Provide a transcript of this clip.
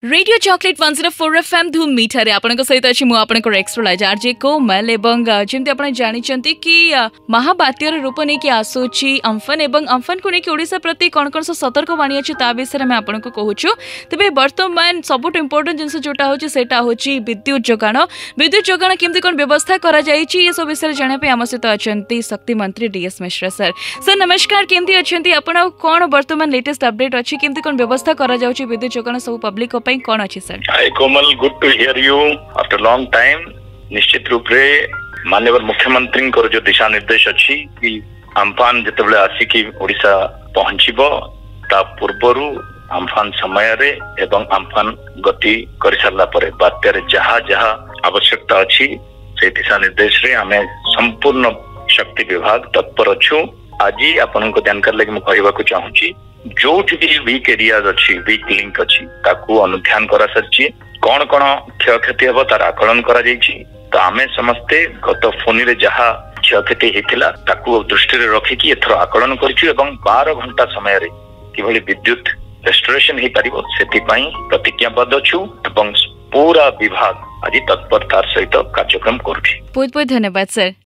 Radio chocolate 104 FM धूम मीठारे आपन सहित अच्छी मुझे एक्सट्रोलाइज आरजे कोमल एवं जमती आप जानते कि महाबात्यर रूप नहीं कि आसूची अम्फन एवं अम्फन को लेकिन ओडिशा प्रति कौन कौन सतर्क बाणी अच्छी ता विषय में आपको कहूँ तेज बर्तमान सबुठ इम्पोर्टेंट जिन जोटा हूँ विद्युत जोगाण केमती कौन व्यवस्था कर सब विषय जानापी आम सहित अच्छा शक्ति मंत्री डीएस मिश्रा सर सर नमस्कार केमती अच्छा आप कौन बर्तमान लेटेस्ट अपडेट अच्छी केमती कौन व्यवस्था कर विद्युत जोगाण सब पब्लिक कौन अच्छी sir. Hi Komal, good to hear you after long time. निश्चित रूप रे माननीय मुख्यमंत्री जो दिशा निर्देश अच्छी कि अम्फान जितेबाला आसिकी ओडिशा पहुंचीबो ता पूर्वरु अम्फान समय रे एवं अम्फान गति कर सारला परे बात्यारे जहा जहा आवश्यकता अच्छी से दिशा निर्देश रे हमें संपूर्ण शक्ति विभाग तत्पर अच्छु। आज आपन को जानकारी लगे मुझे चाहूँगी जो भी वीक एरियाज अच्छी वीक लिंक अच्छी ताकू अनुध्यान करा सारी कौन कौन क्षयक्षति हम तार आकलन करा तो आम समस्ते गत फोन रे जहा क्षयक्षति होता ताकू दृष्टि रखिकी एथर आकलन करिछु एवं 12 घंटा समय रे किभली विद्युत रेस्टोरेशन हो पारिबो सेतिपई प्रतिज्ञाबद्ध अछु एवं पूरा विभाग आज तत्परतार सहित कार्यक्रम करुछि। बहुत बहुत धन्यवाद सर।